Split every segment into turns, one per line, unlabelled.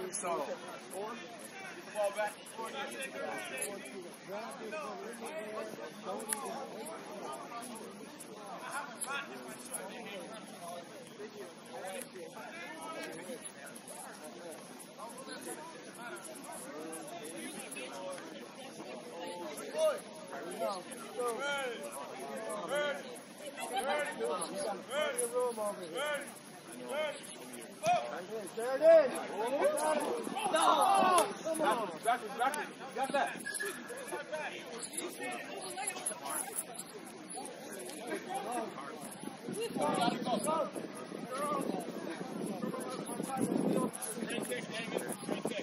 So. Ball back.
There it is. No! Come on.
Back. You got that. Great kick, David. Great kick.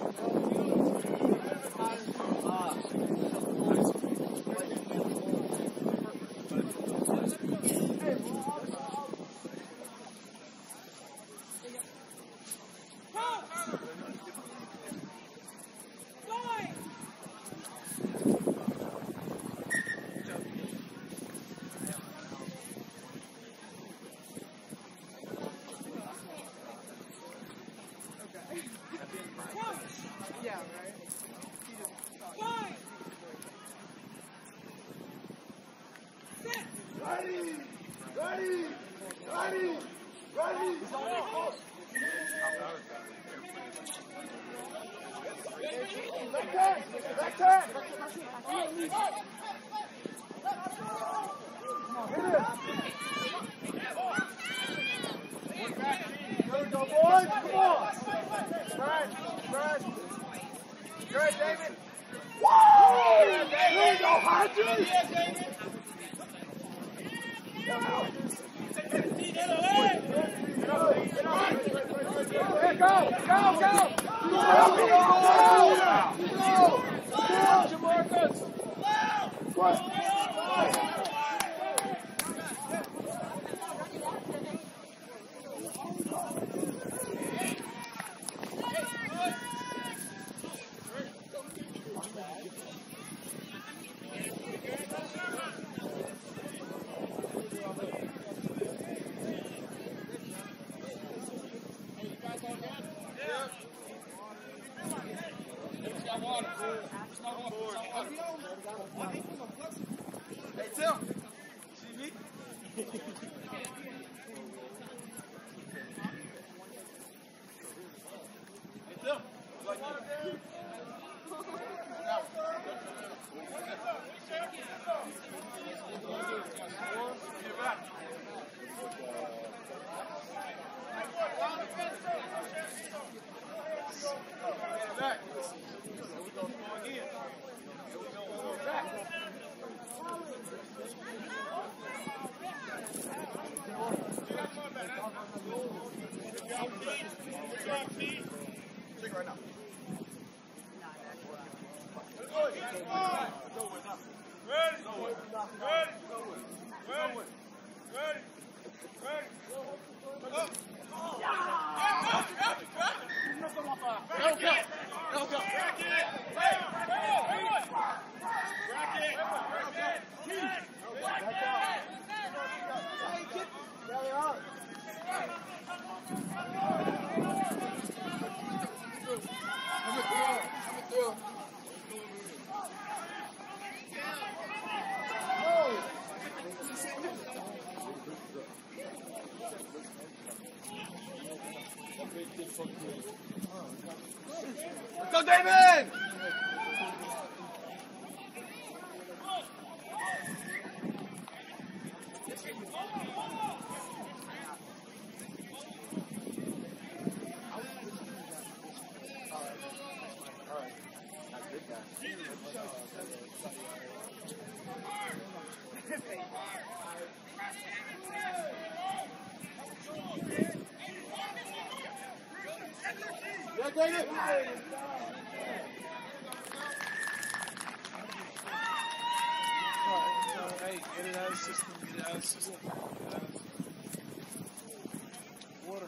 Hey, Tim. See me? Hey, Tim. Like you. Back. Take right now. Go, David! Yeah, David!
Hey, get it out of the system, get it out of the system. Water.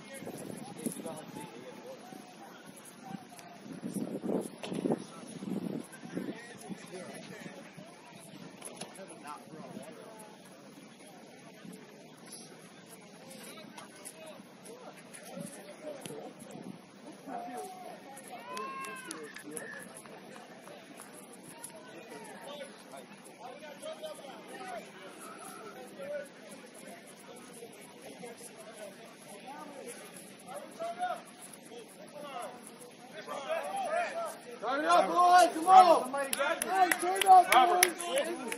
ball.
Somebody got it.
Hey, turn up,
Robert.
boys.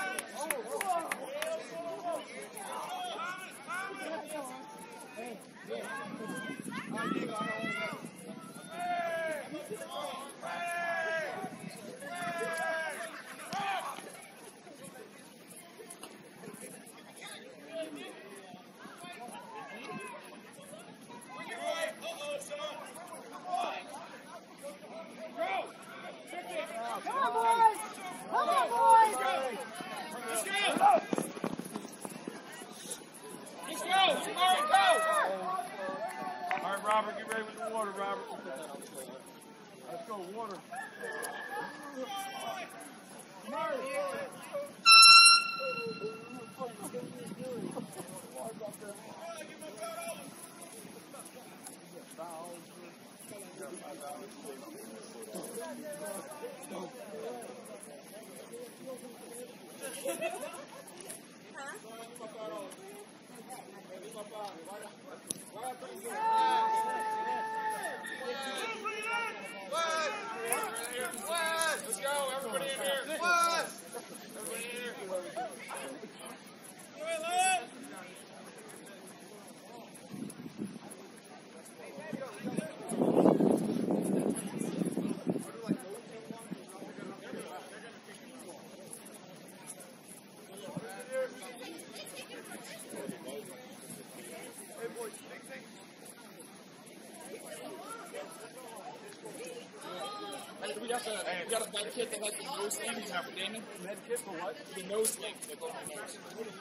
Robert, get ready with the water, Robert. Let's go, water.
Let's go, everybody in here. Everybody in here.
We got a med kit that has the nose thing. He's not for Damon.
Med kit for what?
The nose thing that goes on the nose.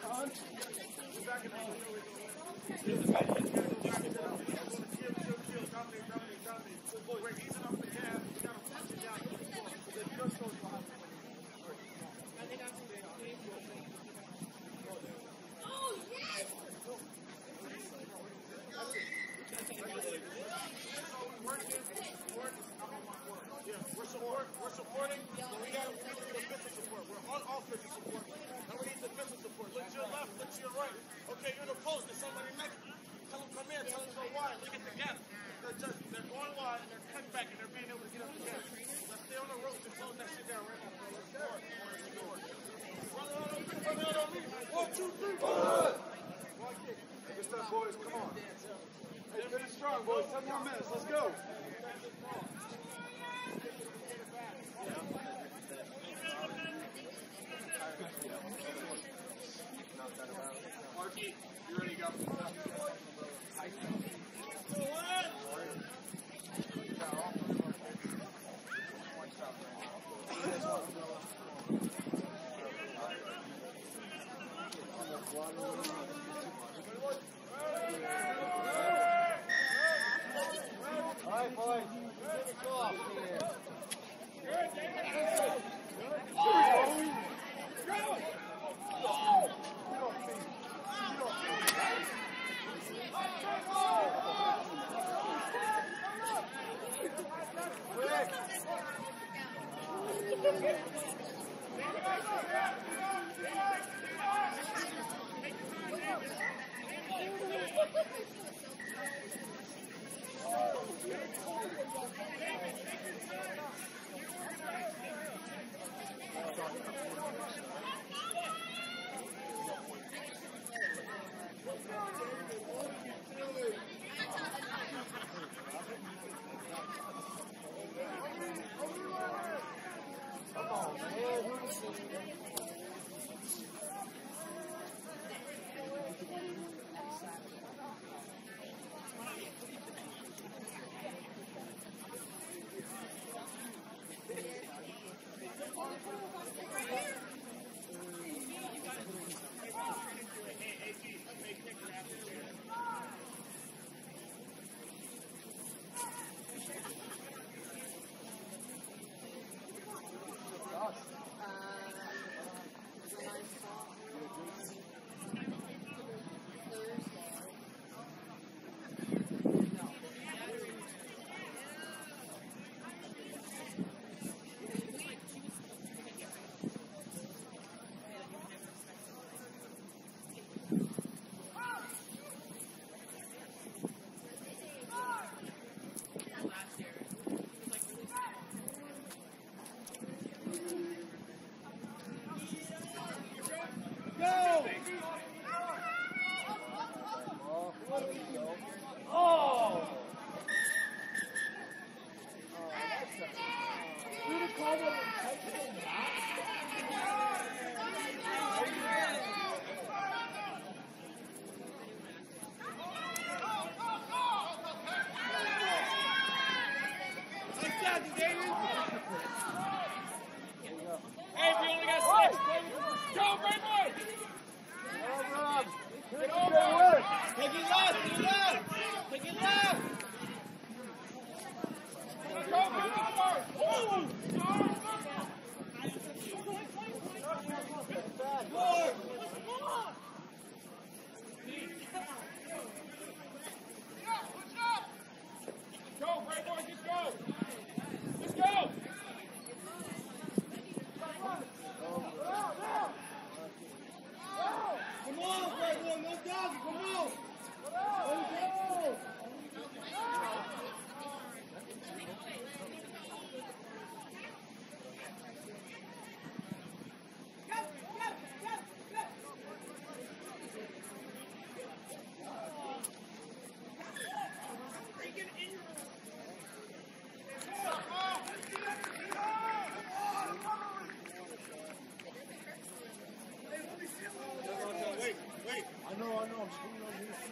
We're supporting, but we got to do the defensive support. We're on offensive support. Now we need defensive support. Look to your left, look to your right. Okay, you're in the post. There's somebody next to you. Tell them come in, tell them go wide. Look at the gap. They're going wide and they're cutting back and they're being able to get up the gap. Let's stay on the ropes and close that shit down right now. Let's go. Run it on me. 1, 2, 3. Good stuff, boys. Come on. Hey, finish strong, boys. 10 more minutes. Let's go.
Marky, you ready to go?
All right, boys.
Hey, we only got 6. Go, Red Boy! Get over! Take it left! Take it left! Take it left! Go, Red Boy! Go, Red Boy, just go! Just go! Come on, Red Boy, no dog, come on! Go!
Wait.
I know. I'm screwing on you.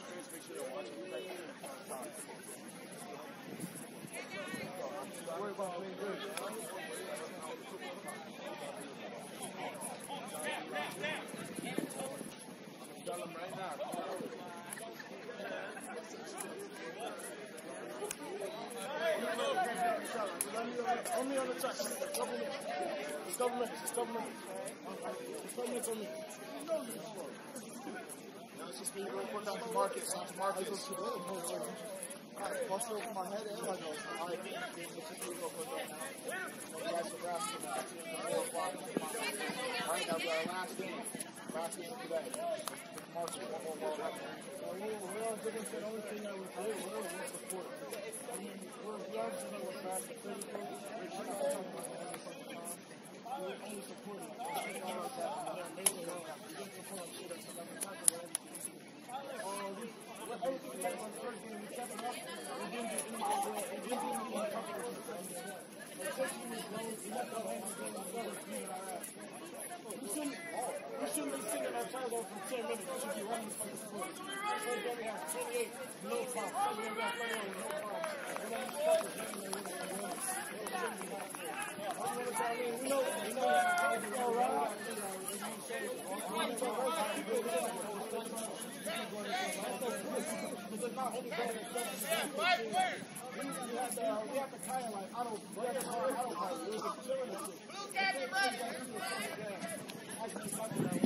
make sure you're watching.
Don't worry about being good.
Tell them right now.
Only on the track. It's government on me.
Now it's just me real quick out to markets.
Alright, bust it over my head and my nose. Alright, let's just do real quick right now. Guys, so that's 4 o'clock. Alright, now we got our last game. Last game today. March, one more world record. We're all different. The only thing that we did was support. I mean, we obviously know we're fast and physical. We're trying to talk about that every fucking time. We're only supporting. We're like that. They're amazing. We didn't support our shit. That's what I'm talking about. Everything we had on the first game, we kept it up. We didn't do anything. We didn't do anything in competition. Especially when we left our hands and we beat our ass. We shouldn't be singing our tires over for 10 minutes. We should be running the fucking score. First game we have 28, no problem. Second game we have 31, no problem. And then we start the game and we're going to win. We know how to go around. Because not only better than we have to kind of like, I don't like, we're just chilling and shit. Actually,